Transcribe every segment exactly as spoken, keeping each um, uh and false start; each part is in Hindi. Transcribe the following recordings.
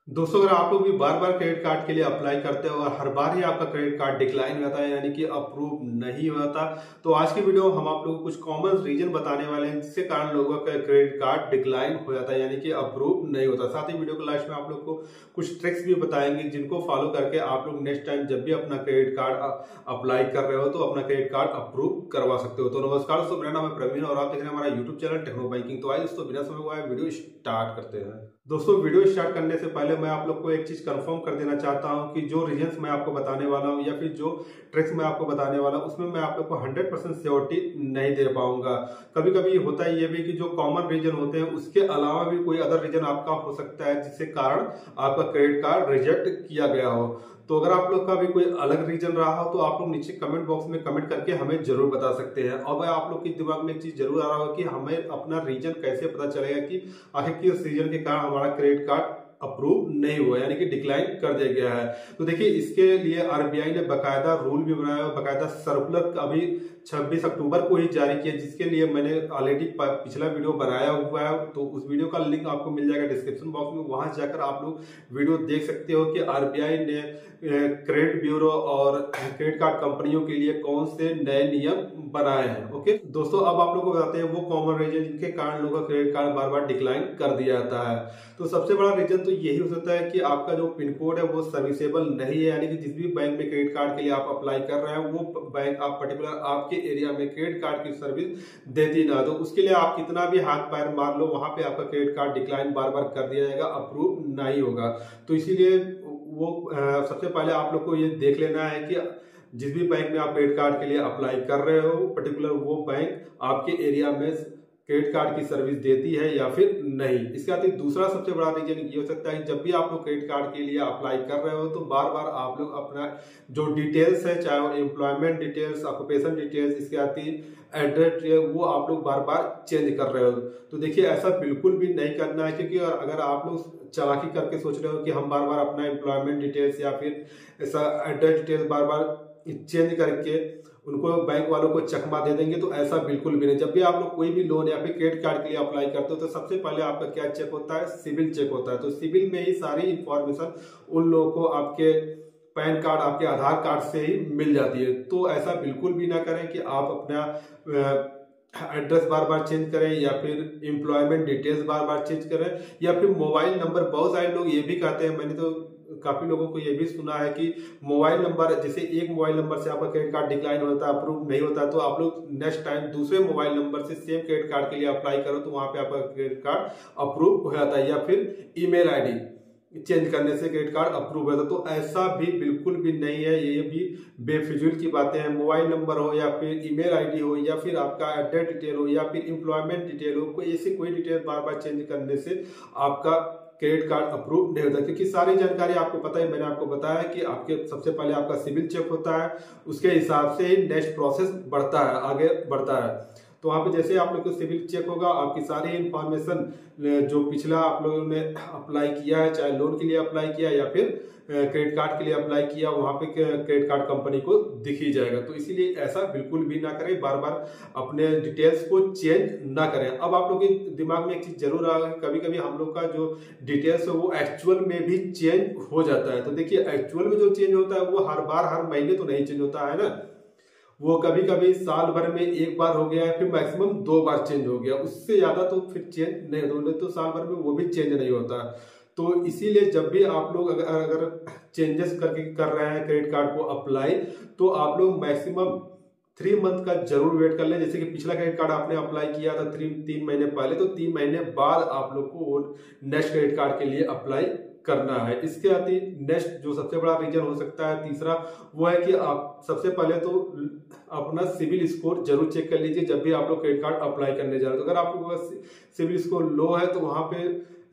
दोस्तों, अगर आप लोग भी बार बार क्रेडिट कार्ड के लिए अप्लाई करते हो और हर बार ही आपका क्रेडिट कार्ड डिक्लाइन होता है यानी कि अप्रूव नहीं होता, तो आज की वीडियो में हम आप लोगों को कुछ कॉमन रीजन बताने वाले हैं जिसके कारण लोगों का क्रेडिट कार्ड डिक्लाइन हो जाता है यानी कि अप्रूव नहीं होता। साथ ही वीडियो के लास्ट में आप लोग को कुछ ट्रिक्स भी बताएंगे जिनको फॉलो करके आप लोग नेक्स्ट टाइम जब भी अपना क्रेडिट कार्ड अप्लाई कर रहे हो तो अपना क्रेडिट कार्ड अप्रूव करवा सकते हो। तो नमस्कार दोस्तों, मेरा नाम है प्रवीण और आप देख रहे हैं हमारा यूट्यूब चैनल टेक्नो बैंकिंग। तो आइए दोस्तों, बिना समय हुआ वीडियो स्टार्ट करते हैं। दोस्तों, वीडियो स्टार्ट करने से पहले मैं आप लोग को एक चीज कंफर्म कर देना चाहता हूं कि जो रीजंस मैं आपको बताने वाला हूं या फिर जो ट्रिक्स मैं आपको बताने वाला हूं उसमें मैं आप लोग को हंड्रेड परसेंट श्योरिटी नहीं दे पाऊंगा। कभी कभी होता है ये भी कि जो कॉमन रीजन होते हैं उसके अलावा भी कोई अदर रीजन आपका हो सकता है जिसके कारण आपका क्रेडिट कार्ड रिजेक्ट किया गया हो। तो अगर आप लोग का भी कोई अलग रीजन रहा हो तो आप लोग नीचे कमेंट बॉक्स में कमेंट करके हमें जरूर बता सकते हैं। और भाई आप लोग के दिमाग में एक चीज जरूर आ रहा होगा कि हमें अपना रीजन कैसे पता चलेगा कि आखिर किस रीजन के कारण हमारा क्रेडिट कार्ड अप्रूव नहीं हुआ यानी कि डिक्लाइन कर दिया गया है। तो देखिए, इसके लिए आरबीआई ने बकायदा रूल भी बनाया, बकायदा सर्कुलर अभी छब्बीस अक्टूबर को ही जारी किया जिसके लिए मैंने ऑलरेडी पिछला वीडियो बनाया हुआ है। तो उस वीडियो का लिंक आपको मिल जाएगा डिस्क्रिप्शन बॉक्स में, वहां जाकर आप लोग वीडियो देख सकते हो कि आरबीआई ने क्रेडिट ब्यूरो और क्रेडिट कार्ड कंपनियों के लिए कौन से नए नियम बनाए हैं। ओके दोस्तों, अब आप लोग को बताते हैं वो कॉमन रीजन जिनके कारण लोगों का क्रेडिट कार्ड बार बार डिक्लाइन कर दिया जाता है। तो सबसे बड़ा रीजन तो यही हो सकता है कि आपका जो पिन कोड है वो सर्विसेबल नहीं है, यानी कि जिस भी बैंक में क्रेडिट कार्ड के लिए आप अप्लाई कर रहे हैं वो बैंक आप पर्टिकुलर आपके एरिया में क्रेडिट कार्ड की सर्विस देती ना। तो उसके लिए आप कितना भी हाथ पैर मार लो, वहां पे आपका क्रेडिट कार्ड डिक्लाइन बार बार कर दिया जाएगा, अप्रूव नहीं होगा। तो इसीलिए वो आ, सबसे पहले आप लोग को ये देख लेना है कि जिस भी बैंक में आप क्रेडिट कार्ड के लिए अप्लाई कर रहे हो पर्टिकुलर वो बैंक आपके एरिया में क्रेडिट कार्ड की सर्विस देती है या फिर नहीं। इसके साथ ही दूसरा सबसे बड़ा रीजन ये हो सकता है कि जब भी आप लोग क्रेडिट कार्ड के लिए अप्लाई कर रहे हो तो बार बार आप लोग अपना जो डिटेल्स है, चाहे वो एम्प्लॉयमेंट डिटेल्स, ऑक्यूपेशन डिटेल्स, इसके साथ ही एड्रेस, वो आप लोग बार बार चेंज कर रहे हो। तो देखिए, ऐसा बिल्कुल भी नहीं करना है, क्योंकि अगर आप लोग चालाकी करके सोच रहे हो कि हम बार बार अपना एम्प्लॉयमेंट डिटेल्स या फिर ऐसा एड्रेस डिटेल्स बार बार चेंज करके उनको बैंक वालों को चकमा दे देंगे, तो ऐसा बिल्कुल भी नहीं। जब भी आप लोग कोई भी लोन या फिर क्रेडिट कार्ड के लिए अप्लाई करते हो तो सबसे पहले आपका क्या चेक होता है, सिविल चेक होता है। तो सिविल में ही सारी इंफॉर्मेशन उन लोगों को आपके पैन कार्ड, आपके आधार कार्ड से ही मिल जाती है। तो ऐसा बिल्कुल भी ना करें कि आप अपना एड्रेस बार बार चेंज करें या फिर एम्प्लॉयमेंट डिटेल्स बार बार चेंज करें या फिर मोबाइल नंबर। बहुत सारे लोग ये भी कहते हैं, मैंने तो काफी लोगों को ये भी सुना है कि मोबाइल नंबर, जैसे एक मोबाइल नंबर से आपका क्रेडिट कार्ड डिक्लाइन होता है, अप्रूव नहीं होता, तो आप लोग नेक्स्ट टाइम दूसरे मोबाइल नंबर से सेम क्रेडिट कार्ड के लिए अप्लाई करो तो वहां पे आपका क्रेडिट कार्ड अप्रूव हो जाता है। या फिर ईमेल आईडी चेंज करने से क्रेडिट कार्ड अप्रूव होता है। तो ऐसा भी बिल्कुल भी नहीं है, ये भी बेफिजूल की बातें हैं। मोबाइल नंबर हो या फिर ईमेल आईडी हो या फिर आपका एड्रेस डिटेल हो या फिर एम्प्लॉयमेंट डिटेल हो, कोई ऐसी कोई डिटेल बार बार चेंज करने से आपका क्रेडिट कार्ड अप्रूव नहीं होता, क्योंकि सारी जानकारी आपको पता है। मैंने आपको बताया कि आपके सबसे पहले आपका सिविल चेक होता है, उसके हिसाब से ही नेक्स्ट प्रोसेस बढ़ता है, आगे बढ़ता है। तो वहां पे जैसे आप लोग को सिविल चेक होगा, आपकी सारी इंफॉर्मेशन जो पिछला आप लोगों ने अप्लाई किया है, चाहे लोन के लिए अप्लाई किया या फिर क्रेडिट कार्ड के लिए अप्लाई किया, वहां पे क्रेडिट कार्ड कंपनी को दिख ही जाएगा। तो इसीलिए ऐसा बिल्कुल भी ना करें, बार बार अपने डिटेल्स को चेंज ना करें। अब आप लोग के दिमाग में एक चीज जरूर आ, कभी कभी हम लोग का जो डिटेल्स है वो एक्चुअल में भी चेंज हो जाता है। तो देखिए, एक्चुअल में जो चेंज होता है वो हर बार हर महीने तो नहीं चेंज होता है ना, वो कभी कभी साल भर में एक बार हो गया है, फिर मैक्सिमम दो बार चेंज हो गया, उससे ज्यादा तो फिर चेंज नहीं होता, तो साल भर में वो भी चेंज नहीं होता। तो इसीलिए जब भी आप लोग अगर अगर चेंजेस करके कर रहे हैं क्रेडिट कार्ड को अप्लाई, तो आप लोग मैक्सिमम थ्री मंथ का जरूर वेट कर लें। जैसे कि पिछला क्रेडिट कार्ड आपने अप्लाई किया था थ्री तीन महीने पहले, तो तीन महीने बाद आप लोग को वो नेक्स्ट क्रेडिट कार्ड के लिए अप्लाई करना है। इसके साथ ही नेक्स्ट जो सबसे बड़ा रीजन हो सकता है तीसरा, वो है कि आप सबसे पहले तो अपना सिविल स्कोर जरूर चेक कर लीजिए जब भी आप लोग क्रेडिट कार्ड अप्लाई करने जा रहे हो। तो अगर आपको सिविल स्कोर लो है तो वहां पे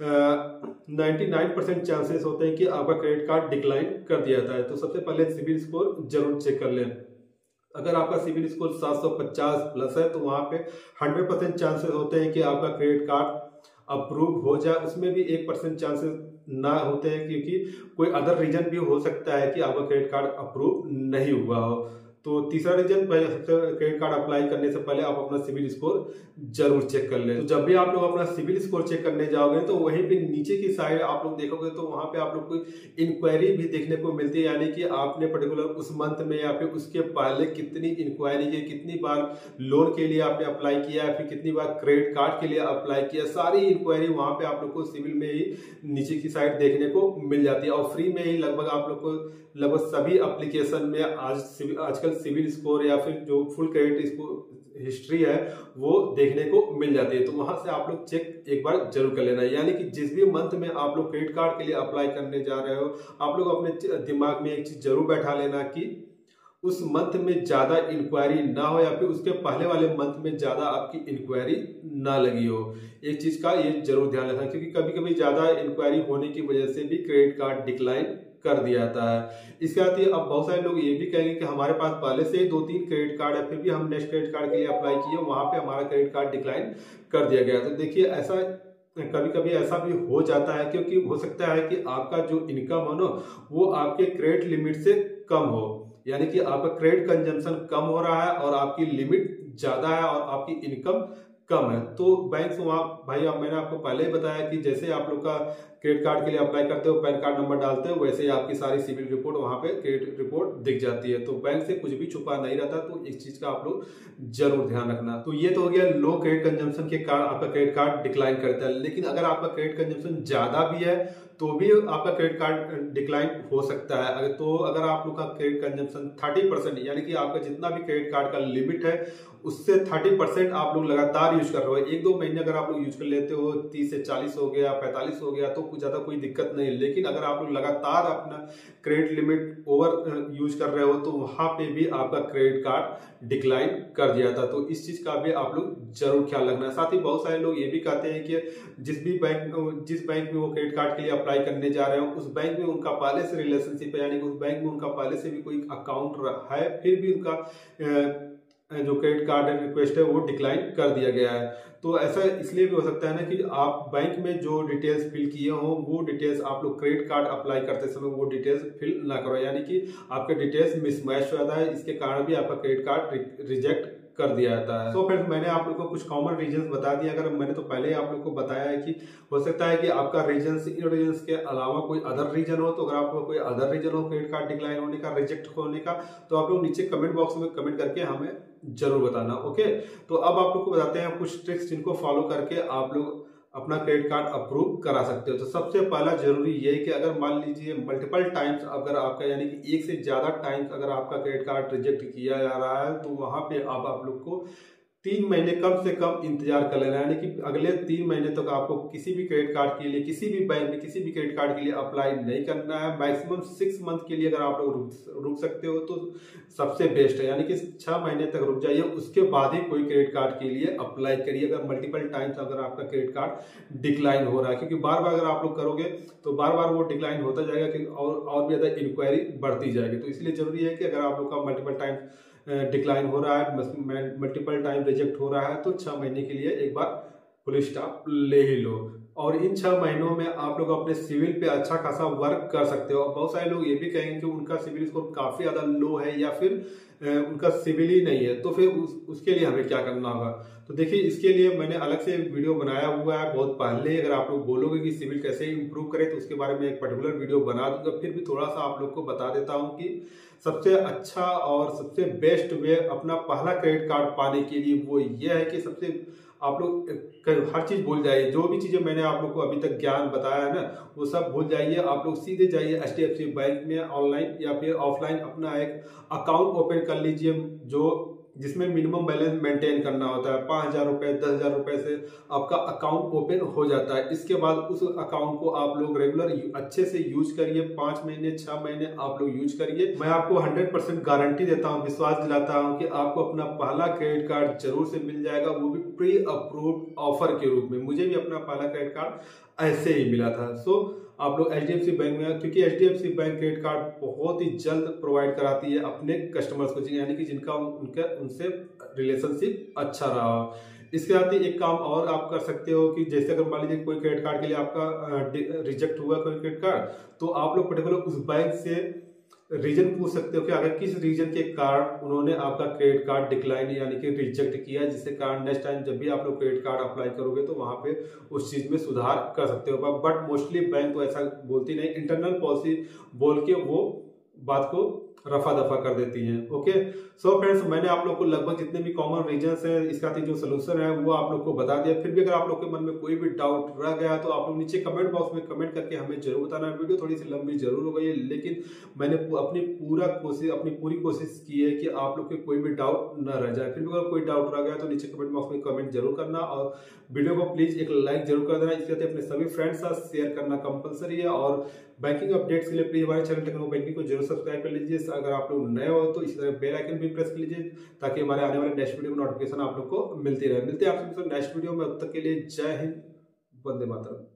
नाइन्टी नाइन परसेंट चांसेस होते हैं कि आपका क्रेडिट कार्ड डिक्लाइन कर दिया जाता है। तो सबसे पहले सिविल स्कोर जरूर चेक कर लें। अगर आपका सिविल स्कोर सात सौ पचास प्लस है तो वहां पे हंड्रेड परसेंट चांसेस होते हैं कि आपका क्रेडिट कार्ड अप्रूव हो जाए। उसमें भी एक परसेंट चांसेस ना होते हैं क्योंकि कोई अदर रीजन भी हो सकता है कि आपका क्रेडिट कार्ड अप्रूव नहीं हुआ हो। तो तीसरा रीजन, पहले सबसे क्रेडिट कार्ड अप्लाई करने से पहले आप अपना सिविल स्कोर जरूर चेक कर लें। तो जब भी आप लोग अपना सिविल स्कोर चेक करने जाओगे तो वहीं पे नीचे की साइड आप लोग देखोगे तो वहां पे आप लोग को इंक्वायरी भी देखने को मिलती है, यानी कि आपने पर्टिकुलर उस मंथ में या फिर उसके पहले कितनी इंक्वायरी की, कितनी बार लोन के लिए आपने अप्लाई किया है, फिर कितनी बार क्रेडिट कार्ड के लिए अप्लाई किया, सारी इंक्वायरी वहां पे आप लोग को सिविल में ही नीचे की साइड देखने को मिल जाती है। और फ्री में ही लगभग आप लोग को लगभग सभी एप्लीकेशन में आज आजकल सिविल स्कोर या फिर जो फुल क्रेडिट स्कोर हिस्ट्री है वो देखने को मिल जाती है। तो वहां से आप लोग चेक एक बार जरूर कर लेना, यानी कि जिस भी मंथ में आप लोग क्रेडिट कार्ड के लिए अप्लाई करने जा रहे हो, आप लोग अपने दिमाग में एक चीज जरूर बैठा लेना कि उस मंथ में ज्यादा इंक्वायरी ना हो या फिर उसके पहले वाले मंथ में ज्यादा आपकी इंक्वायरी ना लगी हो। एक चीज का ये जरूर ध्यान रखना, क्योंकि कभी कभी ज्यादा इंक्वायरी होने की वजह से भी क्रेडिट कार्ड डिक्लाइन कर दिया जाता है। इसके साथ ही अब बहुत सारे लोग ये भी कहेंगे कि हमारे पास पहले से ही दो तीन क्रेडिट कार्ड है, फिर भी हम नेक्स्ट क्रेडिट कार्ड के लिए अप्लाई किए, वहां पे हमारा क्रेडिट कार्ड डिक्लाइन कर दिया गया। तो देखिए, ऐसा कभी कभी ऐसा भी हो जाता है, क्योंकि हो सकता है कि आपका जो इनकम हो ना वो आपके क्रेडिट लिमिट से कम हो, यानी कि आपका क्रेडिट कंजम्पशन कम हो रहा है और आपकी लिमिट ज्यादा है और आपकी इनकम कम है। तो बैंक से वहाँ भाई, अब मैंने आपको पहले ही बताया कि जैसे आप लोग का क्रेडिट कार्ड के लिए अप्लाई करते हो, पैन कार्ड नंबर डालते हो, वैसे ही आपकी सारी सिविल रिपोर्ट वहां पे क्रेडिट रिपोर्ट दिख जाती है। तो बैंक से कुछ भी छुपा नहीं रहता, तो इस चीज का आप लोग जरूर ध्यान रखना। तो ये तो हो गया लो क्रेडिट कंजम्पशन के कारण आपका क्रेडिट कार्ड डिक्लाइन करता है। लेकिन अगर आपका क्रेडिट कंजम्पशन ज्यादा भी है तो भी आपका क्रेडिट कार्ड डिक्लाइन हो सकता है। अगर तो अगर आप लोग का क्रेडिट कंजम्पशन थर्टी परसेंट, यानी कि आपका जितना भी क्रेडिट कार्ड का लिमिट है उससे थर्टी परसेंट आप लोग लगातार यूज कर रहे हो, एक दो महीने अगर आप लोग यूज कर लेते हो, तीस से चालीस हो गया, पैंतालीस हो गया, तो कुछ ज्यादा कोई दिक्कत नहीं है। लेकिन अगर आप लोग लगातार अपना क्रेडिट लिमिट ओवर यूज कर रहे हो तो वहां पे भी आपका क्रेडिट कार्ड डिक्लाइन कर दिया था। तो इस चीज का भी आप लोग जरूर ख्याल रखना। साथ ही बहुत सारे लोग ये भी कहते हैं कि जिस भी बैंक जिस बैंक में वो क्रेडिट कार्ड के लिए अप्लाई करने जा रहे हो उस बैंक में उनका पहले से रिलेशनशिप है, यानी कि उस बैंक में उनका पहले से भी कोई अकाउंट है, फिर भी उनका जो क्रेडिट कार्ड रिक्वेस्ट है वो डिक्लाइन कर दिया गया है। तो ऐसा इसलिए भी हो सकता है ना कि आप बैंक में जो डिटेल्स फिल किए हो वो डिटेल्स आप लोग क्रेडिट कार्ड अप्लाई करते समय वो डिटेल्स फिल ना करो, यानी कि आपके डिटेल्स मिसमैच हो जाता है, इसके कारण भी आपका क्रेडिट कार्ड रिजेक्ट कर दिया जाता है। तो फ्रेंड्स, मैंने आप लोग को कुछ कॉमन रीजंस बता दिए। अगर मैंने तो पहले ही आप लोग को बताया है कि हो सकता है कि आपका रीजन इन रीजंस के अलावा कोई अदर रीजन हो, तो अगर आपको कोई अदर रीजन हो क्रेडिट कार्ड डिक्लाइन होने का, रिजेक्ट होने का, तो आप लोग नीचे कमेंट बॉक्स में कमेंट करके हमें जरूर बताना। ओके, तो अब आप लोग को बताते हैं कुछ ट्रिक्स जिनको फॉलो करके आप लोग अपना क्रेडिट कार्ड अप्रूव करा सकते हो। तो सबसे पहला जरूरी ये है कि अगर मान लीजिए मल्टीपल टाइम्स अगर आपका, यानी कि एक से ज्यादा टाइम्स अगर आपका क्रेडिट कार्ड रिजेक्ट किया जा रहा है तो वहां पे आप आप लोग को तीन महीने कम से कम इंतजार कर लेना, यानी कि अगले तीन महीने तक तो आपको किसी भी क्रेडिट कार्ड के लिए, किसी भी बैंक में किसी भी क्रेडिट कार्ड के लिए अप्लाई नहीं करना है। मैक्सिमम सिक्स मंथ के लिए अगर आप लोग रुक, रुक सकते हो तो सबसे बेस्ट है, यानी कि छह महीने तक रुक जाइए, उसके बाद ही कोई क्रेडिट कार्ड के लिए अप्लाई करिए अगर मल्टीपल टाइम्स अगर आपका क्रेडिट कार्ड डिक्लाइन हो रहा है। क्योंकि बार बार अगर आप लोग करोगे तो बार बार वो डिक्लाइन होता जाएगा कि और और भी ज्यादा इंक्वायरी बढ़ती जाएगी। तो इसलिए जरूरी है कि अगर आप लोग का मल्टीपल टाइम्स डिक्लाइन हो रहा है, मल्टीपल टाइम रिजेक्ट हो रहा है, तो छह महीने के लिए एक बार फुल स्टॉप ले ही लो। और इन छह महीनों में आप लोग अपने सिविल पे अच्छा खासा वर्क कर सकते हो। और बहुत सारे लोग ये भी कहेंगे कि उनका सिविल स्कोर काफी ज्यादा लो है या फिर उनका सिविल ही नहीं है, तो फिर उस, उसके लिए हमें क्या करना होगा। तो देखिए, इसके लिए मैंने अलग से वीडियो बनाया हुआ है बहुत पहले। अगर आप लोग बोलोगे कि सिविल कैसे इंप्रूव करें तो उसके बारे में एक पर्टिकुलर वीडियो बना दूंगा। फिर भी थोड़ा सा आप लोग को बता देता हूँ कि सबसे अच्छा और सबसे बेस्ट वे अपना पहला क्रेडिट कार्ड पाने के लिए वो ये है कि सबसे आप लोग हर चीज भूल जाइए, जो भी चीजें मैंने आप लोग को अभी तक ज्ञान बताया है ना वो सब भूल जाइए। आप लोग सीधे जाइए H D F C bank में ऑनलाइन या फिर ऑफलाइन अपना एक अकाउंट ओपन कर लीजिए, जो जिसमें मिनिमम बैलेंस मेंटेन करना होता है। पाँच हजार रुपए दस हजार रुपए से आपका अकाउंट ओपन हो जाता है। इसके बाद उस अकाउंट को आप लोग रेगुलर अच्छे से यूज करिए, पांच महीने छह महीने आप लोग यूज करिए। मैं आपको हंड्रेड परसेंट गारंटी देता हूँ, विश्वास दिलाता हूँ कि आपको अपना पहला क्रेडिट कार्ड जरूर से मिल जाएगा, वो भी प्री अप्रूव्ड ऑफर के रूप में। मुझे भी अपना पहला क्रेडिट कार्ड ऐसे ही मिला था। सो आप लोग H D F C bank में, क्योंकि H D F C bank credit card बहुत ही जल्द प्रोवाइड कराती है अपने कस्टमर्स को, यानी कि जिनका उनका उनसे रिलेशनशिप अच्छा रहा। इसके साथ ही एक काम और आप कर सकते हो कि जैसे अगर मान लीजिए कोई क्रेडिट कार्ड के लिए आपका रिजेक्ट हुआ कोई क्रेडिट कार्ड, तो आप लोग पर्टिकुलर उस बैंक से रीजन पूछ सकते हो कि अगर किस रीजन के कारण उन्होंने आपका क्रेडिट कार्ड डिक्लाइन यानी कि रिजेक्ट किया, जिससे कारण नेक्स्ट टाइम जब भी आप लोग क्रेडिट कार्ड अप्लाई करोगे तो वहां पे उस चीज में सुधार कर सकते हो। बट मोस्टली बैंक तो ऐसा बोलती नहीं, इंटरनल पॉलिसी बोल के वो बात को रफा दफा कर देती हैं। ओके, सो फ्रेंड्स, मैंने आप लोग को लगभग जितने भी कॉमन रीजंस है, इसका जो सोल्यूशन है वो आप लोग को बता दिया। फिर भी अगर आप लोग के मन में कोई भी डाउट रह गया तो आप लोग नीचे कमेंट बॉक्स में कमेंट करके हमें जरूर बताना। वीडियो थोड़ी सी लंबी जरूर हो गई है, लेकिन मैंने अपनी पूरा कोशिश अपनी पूरी कोशिश की है कि आप लोग के कोई भी डाउट न रह जाए। फिर भी अगर कोई डाउट रह गया तो नीचे कमेंट बॉक्स में कमेंट जरूर करना और वीडियो को प्लीज एक लाइक जरूर कर देना। इसके साथ अपने सभी फ्रेंड्स साथ शेयर करना कंपलसरी है। और बैंकिंग अपडेट्स के लिए प्लीज हमारे चैनल टेक्नो बैंकिंग को जरूर सब्सक्राइब कर लीजिए। अगर आप लोग नए हो तो इसी तरह बेल आइकन भी प्रेस कर लीजिए ताकि हमारे आने वाले नेक्स्ट वीडियो की नोटिफिकेशन आप लोग को मिलती रहे। मिलते हैं आपसे नेक्स्ट वीडियो में, अब तक के लिए जय हिंद, वंदे मातरम।